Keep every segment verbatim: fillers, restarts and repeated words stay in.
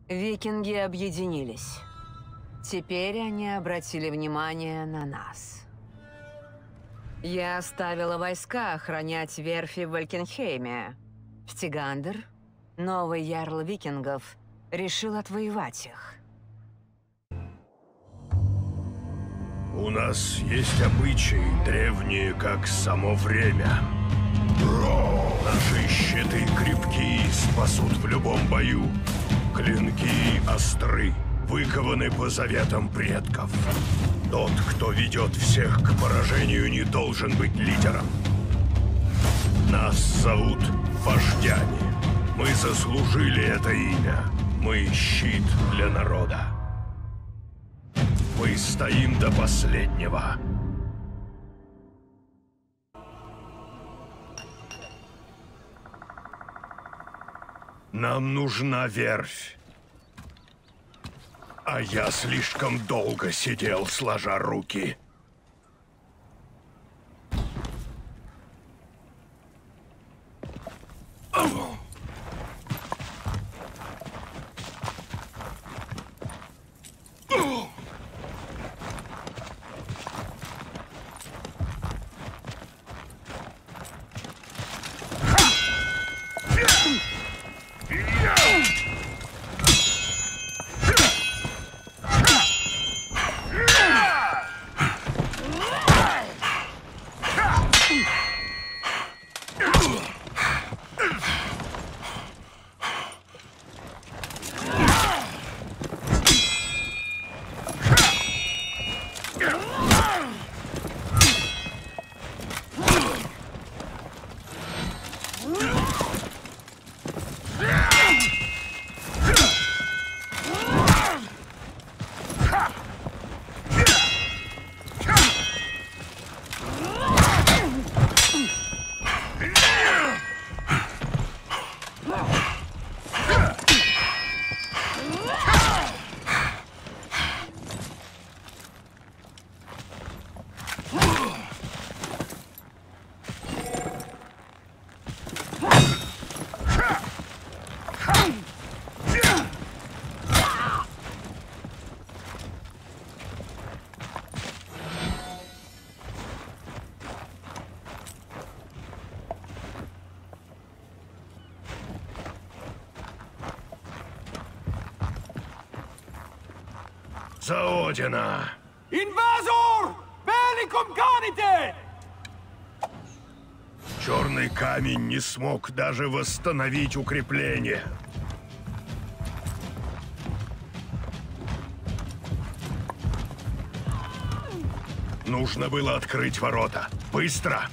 Викинги объединились. Теперь они обратили внимание на нас. Я оставила войска охранять верфи в Валькенхейме. Стигандер, новый ярл викингов, решил отвоевать их. У нас есть обычаи, древние, как само время. Наши щиты крепки, спасут в любом бою. Клинки остры, выкованы по заветам предков. Тот, кто ведет всех к поражению, не должен быть лидером. Нас зовут вождями. Мы заслужили это имя. Мы щит для народа. Мы стоим до последнего. Нам нужна верфь. А я слишком долго сидел, сложа руки. За Одина! Инвазор! Великом каните! Черный камень не смог даже восстановить укрепление. Нужно было открыть ворота. Быстро!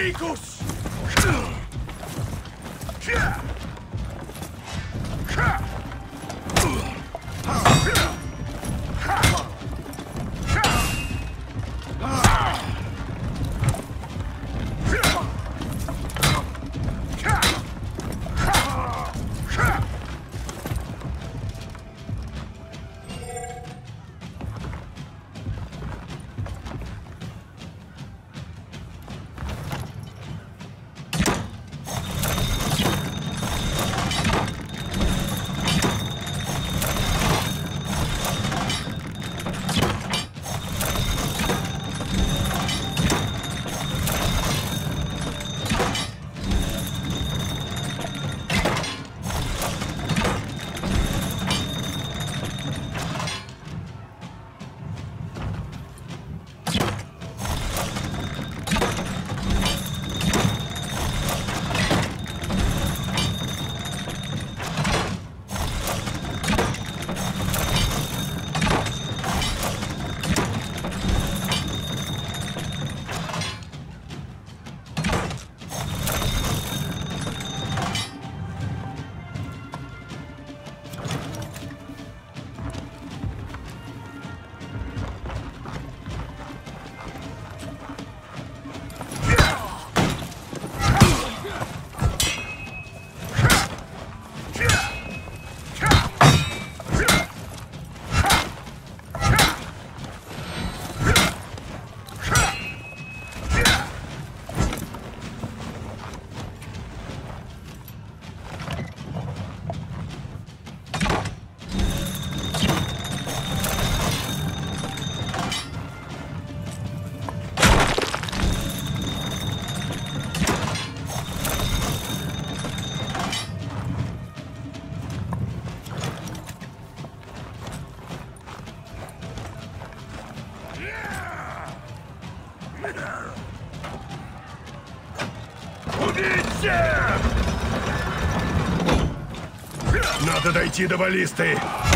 Надо дойти до баллисты.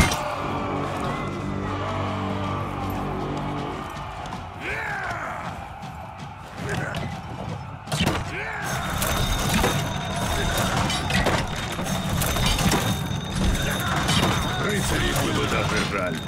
Рыцарей было даже жаль.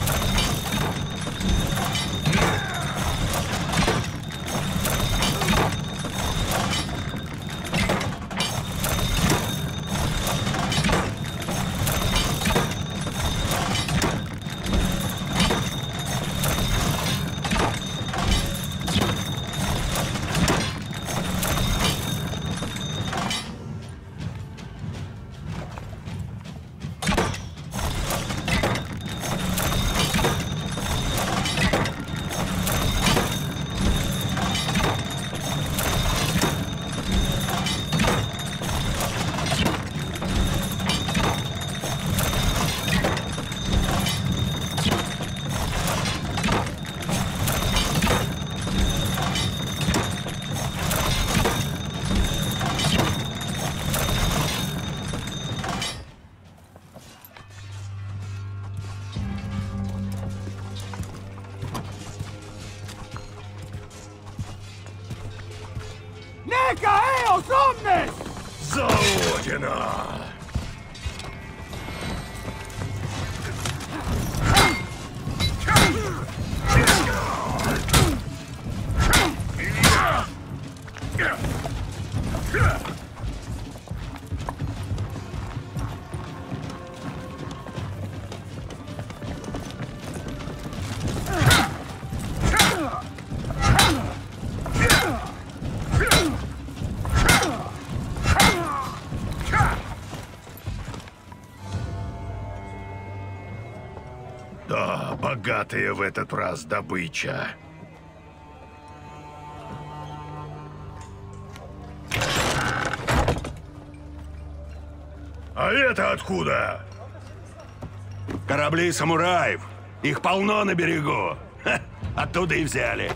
Заодина! Да, богатая в этот раз добыча. А это откуда? Корабли самураев. Их полно на берегу. Ха, оттуда и взяли.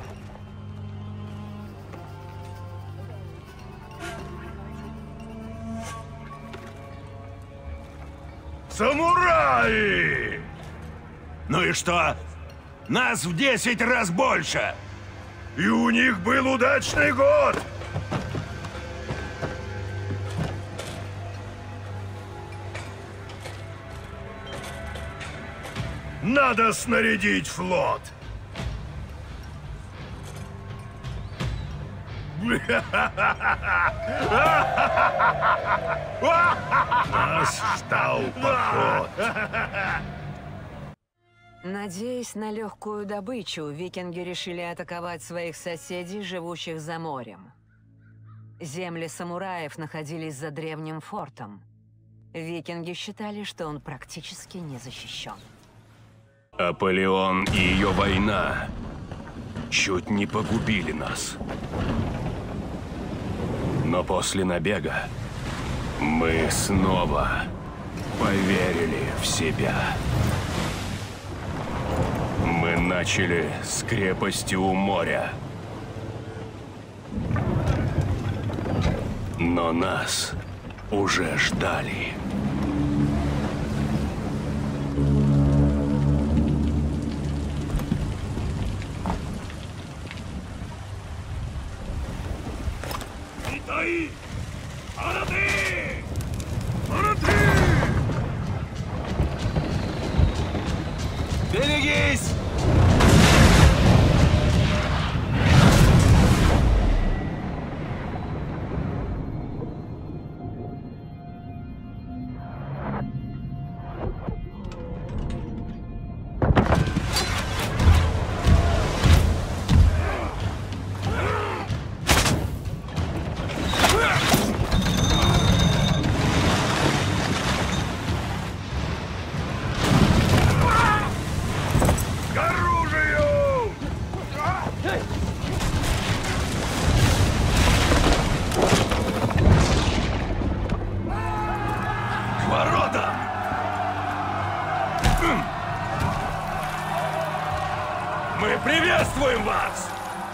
Самураи! Ну и что? Нас в десять раз больше! И у них был удачный год! Надо снарядить флот. Нас ждал поход. Надеясь на легкую добычу, викинги решили атаковать своих соседей, живущих за морем. Земли самураев находились за древним фортом. Викинги считали, что он практически не защищен. Аполеон и ее война чуть не погубили нас. Но после набега мы снова поверили в себя. Мы начали с крепости у моря. Но нас уже ждали. Итаи! Араты! Араты! Берегись! Мы приветствуем вас!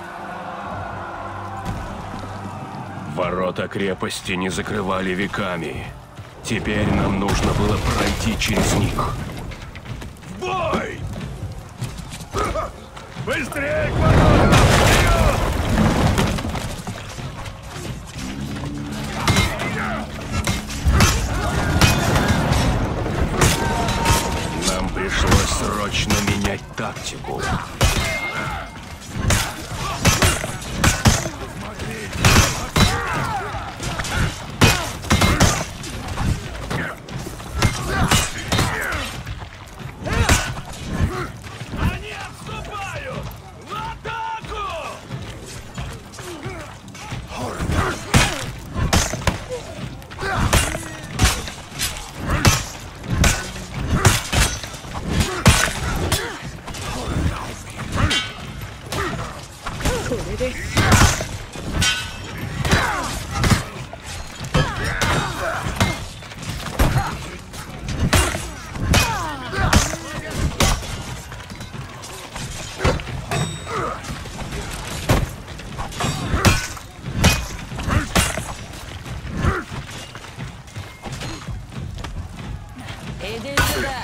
Ворота крепости не закрывали веками. Теперь нам нужно было пройти через них. В бой! Быстрее к воротам! Вперед! Нам пришлось срочно менять тактику. Иди сюда!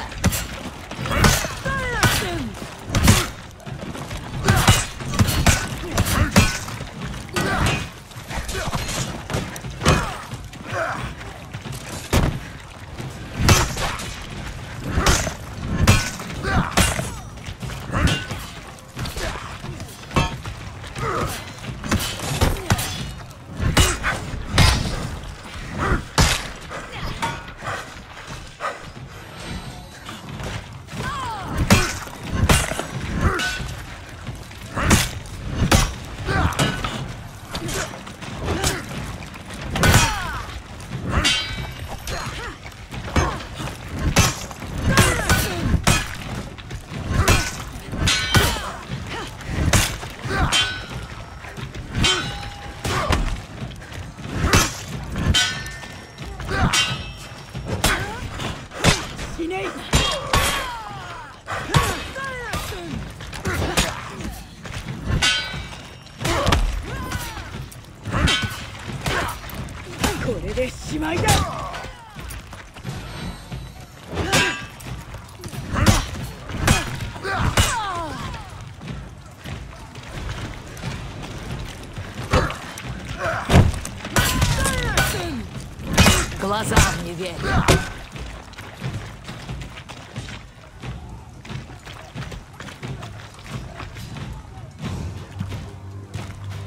Глазам не верь.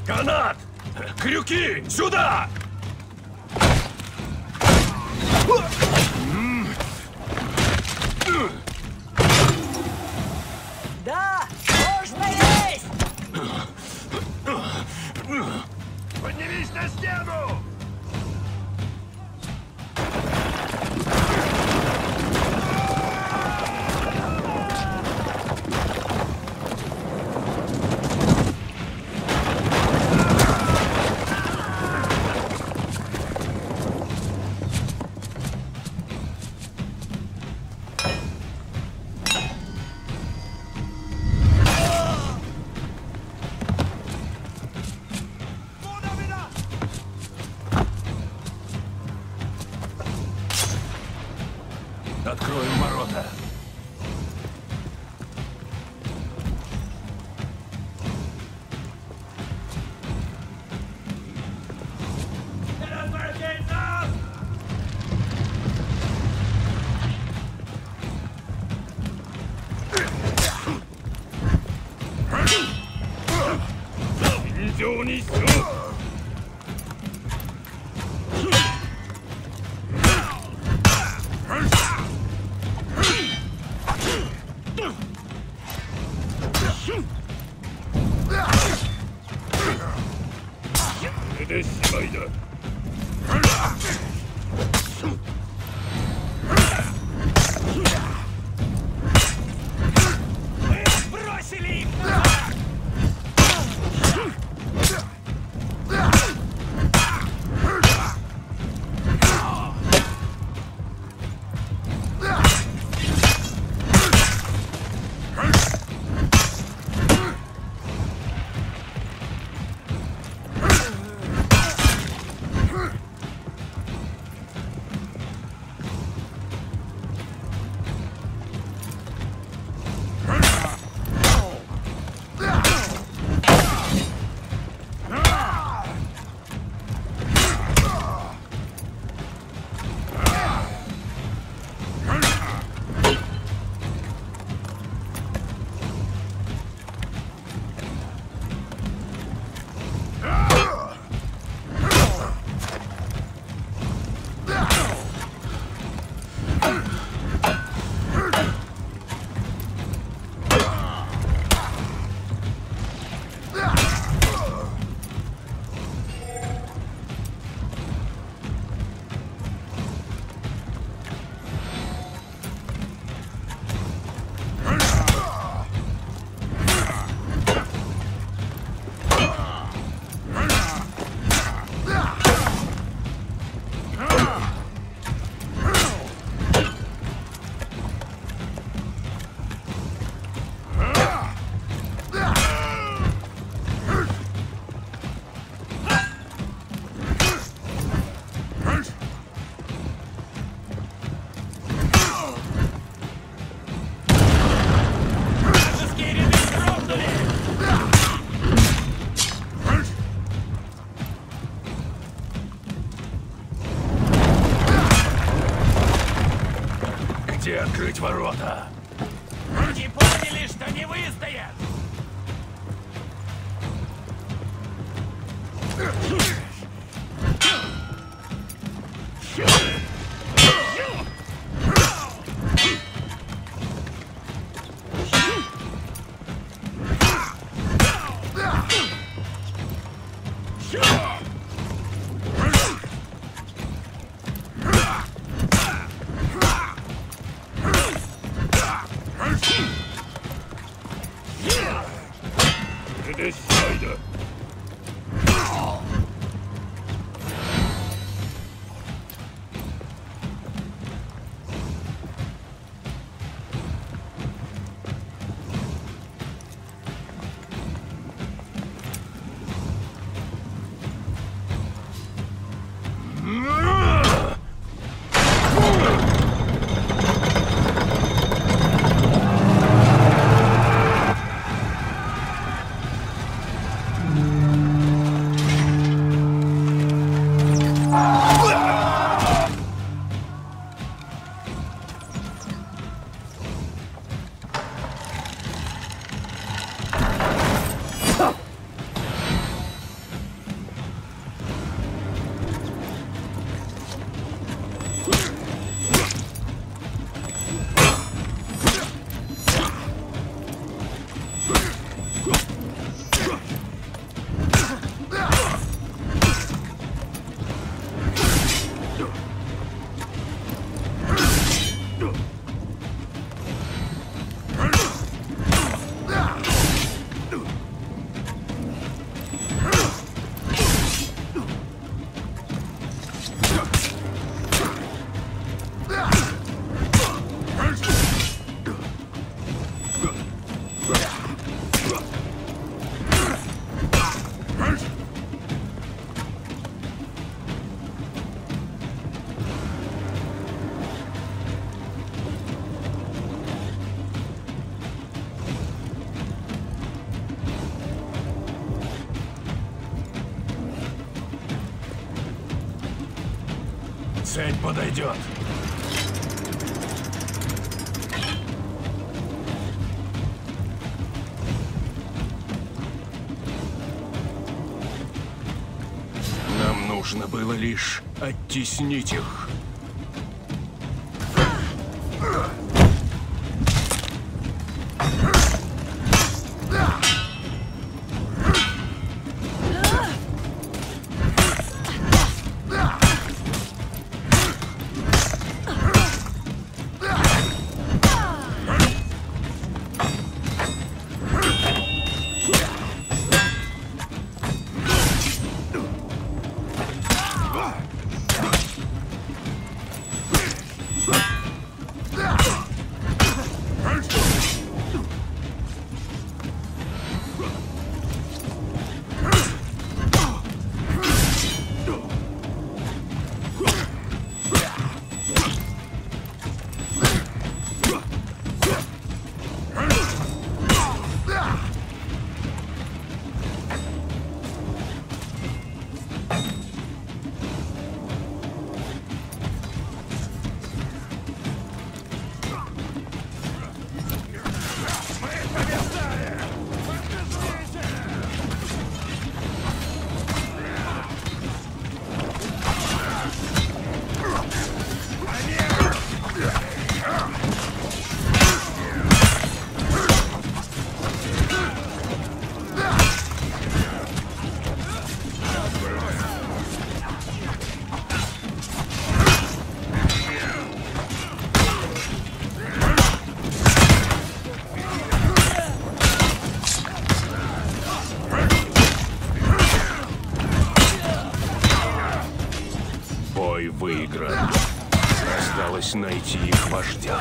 Канат! Крюки! Сюда! Да! Можно есть! Поднимись на стену! Откроем ворота. Где открыть ворота? Не поняли, что не выстоят? Mm-hmm. Цель подойдет. Нам нужно было лишь оттеснить их. Бой выигран. Осталось найти их вождя.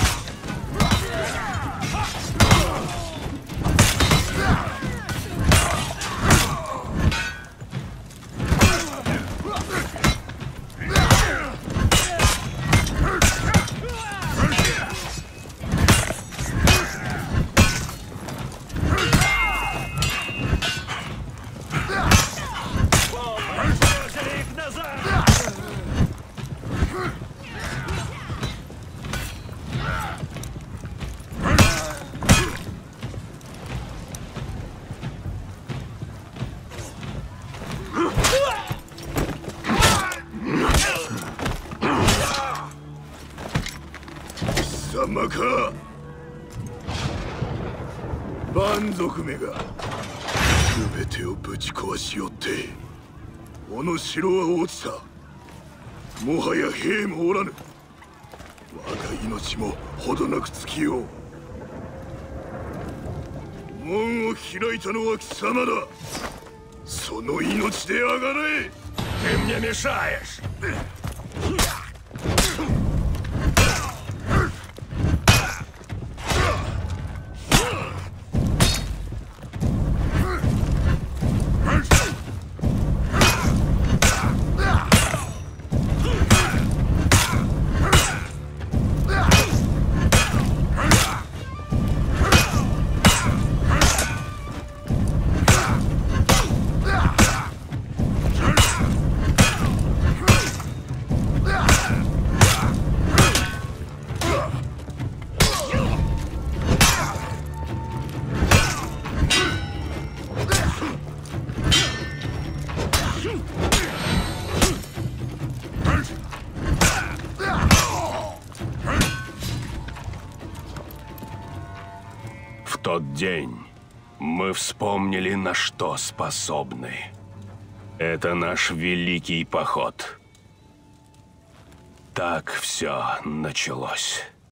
Самака! 蛮族めが全てをぶち壊しよってこの城は落ちた。もはや兵もおらぬ。我が命もほどなく尽きよう。門を開いたのは貴様だ。その命であがれ。 Ты мне мешаешь! В тот день мы вспомнили, на что способны. Это наш великий поход. Так все началось.